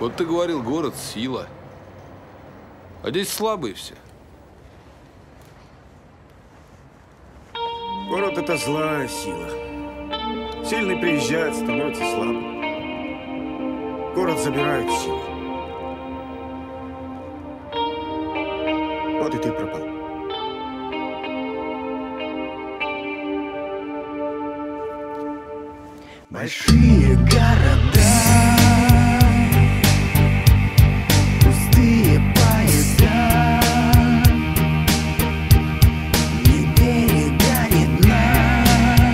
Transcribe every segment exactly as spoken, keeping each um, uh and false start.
Вот ты говорил, город – сила. А здесь слабые все. Город – это злая сила. Сильный приезжает, становится слабым. Город забирает силу. Вот и ты пропал. Большие города, пустые поезда, ни берега, ни дна.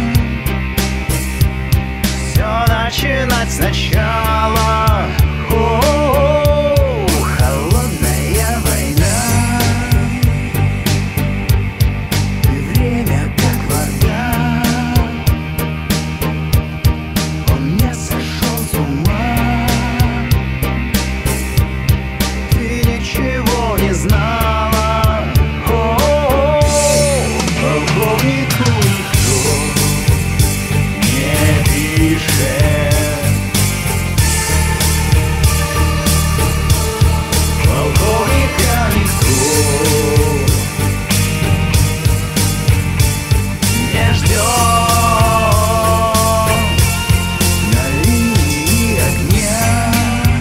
Все начинать сначала. О-о-о, холодная война. И время как вода. Он не сошел с ума. Ты ничего не знала. О-о-о, полковнику никто не пишет. Полковника никто не ждет. На линии огня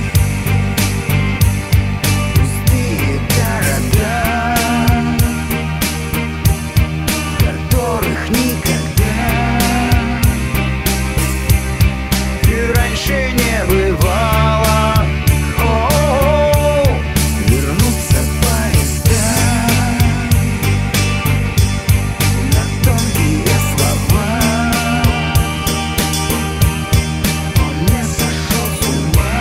пустые города, в которых никогда и раньше не бывало. О-о-о, вернутся поезда на тонкие слова. Он не сошел с ума.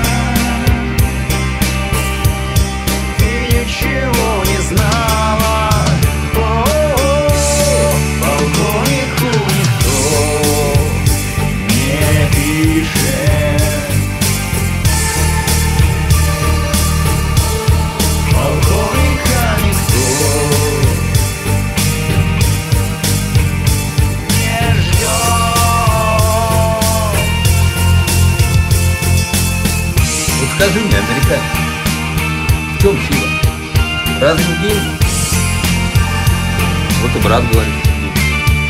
Ты ничего не знала. О-о-о, полковнику никто не пишет. Полковника никто не ждет. Вот скажи мне, американец, в чем сила? Разве не деньги? Вот и брат говорит, деньги.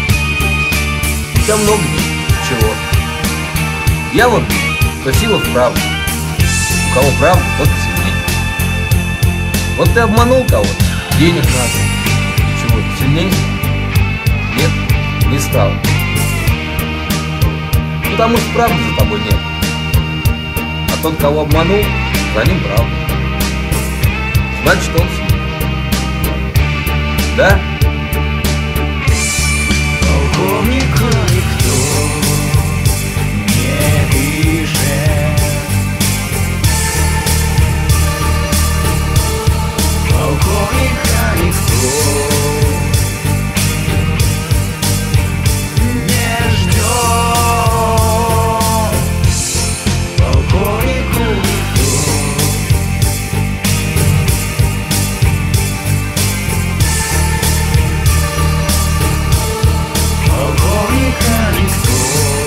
У тебя много денег. Чего? Я вот вижу, что сила в правде. У кого правда, тот сильнее. Вот ты обманул кого-то, денег надо. И чего, ты сильнее? Нет, не стал. Потому что правды за тобой нет. А тот, кого обманул, за ним правда. Значит, он сильнее. Да? Полковнику никто не пишет. Полковника никто не ждет. Полковнику никто полковника никто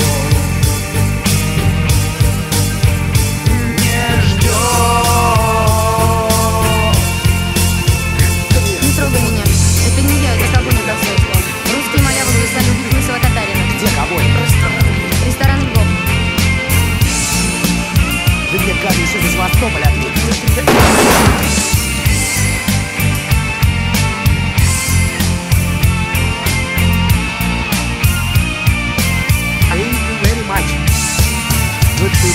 не ждет. Не трогай меня. Это не я, это Кагоня Толстойская. Русские малявы стали убить лысого татарина. Где кого? Ресторан «Львов». Вы мне, гады, еще из Севастополя ответили. Thank you very much. Вот ты.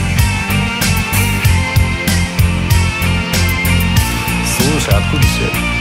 Слушай, откуда все это?